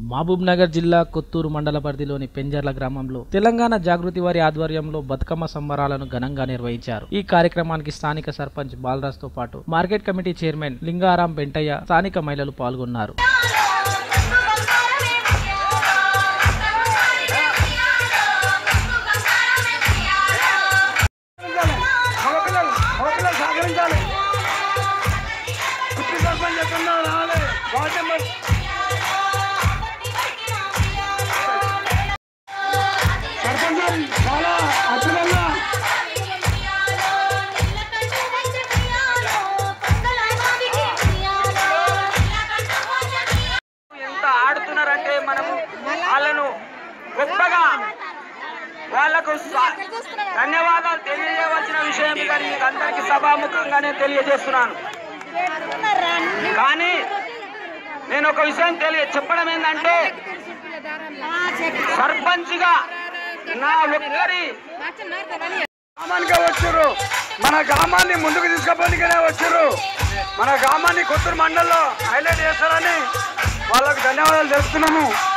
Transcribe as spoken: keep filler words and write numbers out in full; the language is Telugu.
మహబూబ్ నగర్ జిల్లా కొత్తూరు మండల పరిధిలోని పెంజర్ల గ్రామంలో తెలంగాణ జాగృతి వారి ఆధ్వర్యంలో బతుకమ్మ సంబరాలను ఘనంగా నిర్వహించారు. ఈ కార్యక్రమానికి స్థానిక సర్పంచ్ బాలరాజ్ తో పాటు market committee chairman Lingaram Pentaiah, స్థానిక మహిళలు పాల్గొన్నారు. ఆడుతున్నారంటే మనము వాళ్ళను గొప్పగా వాళ్లకు ధన్యవాదాలు తెలియజేయవలసిన విషయం కానీ అందరికీ సభాముఖంగానే తెలియజేస్తున్నాను. కానీ నేను ఒక విషయం తెలియ చెప్పడం ఏంటంటే, సర్పంచ్గా నా ఒక్కరి గ్రామానికే వచ్చారు, మన గ్రామాన్ని ముందుకు తీసుకుపోనికనే వచ్చారు. మన గ్రామాన్ని కొత్తూరు మండలంలో హైలైట్ చేస్తారని వాళ్ళకు ధన్యవాదాలు తెలుపుతున్నాము.